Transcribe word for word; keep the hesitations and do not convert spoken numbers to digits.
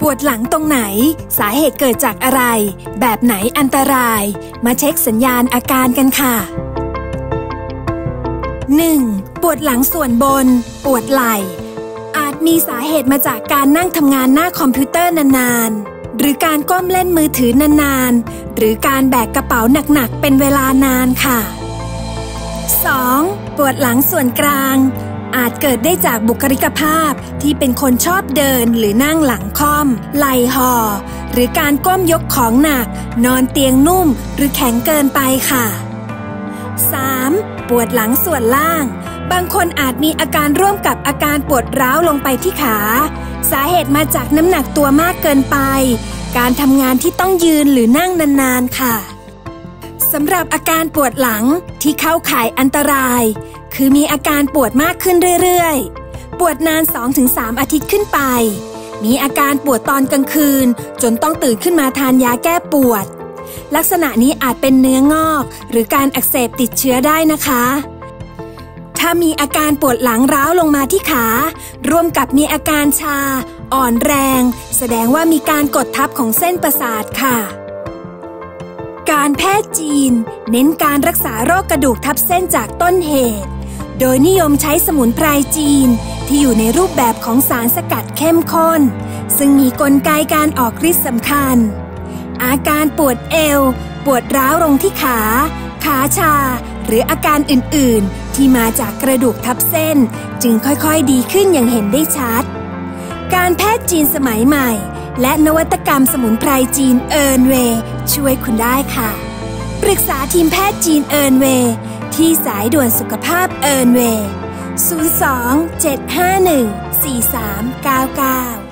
วดหลังตรงไหนสาเหตุเกิดจากอะไรแบบไหนอันตรายมาเช็คสัญญาณอาการกันค่ะ หนึ่ง. ปวดหลังส่วนบนปวดไหล่อาจมีสาเหตุมาจากการนั่งทำงานหน้าคอมพิวเตอร์นานๆหรือการก้มเล่นมือถือนานๆหรือการแบกกระเป๋าหนักๆเป็นเวลานานค่ะ สอง. ปวดหลังส่วนกลางอาจเกิดได้จากบุคลิกภาพที่เป็นคนชอบเดินหรือนั่งหลังค่อมไหล่ห่อหรือการก้มยกของหนักนอนเตียงนุ่มหรือแข็งเกินไปค่ะ สาม. ปวดหลังส่วนล่างบางคนอาจมีอาการร่วมกับอาการปวดร้าวลงไปที่ขาสาเหตุมาจากน้ำหนักตัวมากเกินไปการทำงานที่ต้องยืนหรือนั่งนานๆค่ะสำหรับอาการปวดหลังที่เข้าข่ายอันตรายคือมีอาการปวดมากขึ้นเรื่อยๆปวดนาน สองถึงสาม อาทิตย์ขึ้นไปมีอาการปวดตอนกลางคืนจนต้องตื่นขึ้นมาทานยาแก้ปวดลักษณะนี้อาจเป็นเนื้องอกหรือการอักเสบติดเชื้อได้นะคะถ้ามีอาการปวดหลังร้าวลงมาที่ขาร่วมกับมีอาการชาอ่อนแรงแสดงว่ามีการกดทับของเส้นประสาทค่ะการแพทย์จีนเน้นการรักษาโรคกระดูกทับเส้นจากต้นเหตุโดยนิยมใช้สมุนไพรจีนที่อยู่ในรูปแบบของสารสกัดเข้มข้นซึ่งมีกลไกการออกฤทธิ์สำคัญอาการปวดเอวปวดร้าวลงที่ขาขาชาหรืออาการอื่นๆที่มาจากกระดูกทับเส้นจึงค่อยๆดีขึ้นอย่างเห็นได้ชัดการแพทย์จีนสมัยใหม่และนวัตกรรมสมุนไพรจีนเอิร์นเวย์ช่วยคุณได้ค่ะปรึกษาทีมแพทย์จีนเอิร์นเวย์ที่สายด่วนสุขภาพเอิร์นเวย์ ศูนย์ สอง เจ็ด ห้า หนึ่ง สี่ สาม เก้า เก้า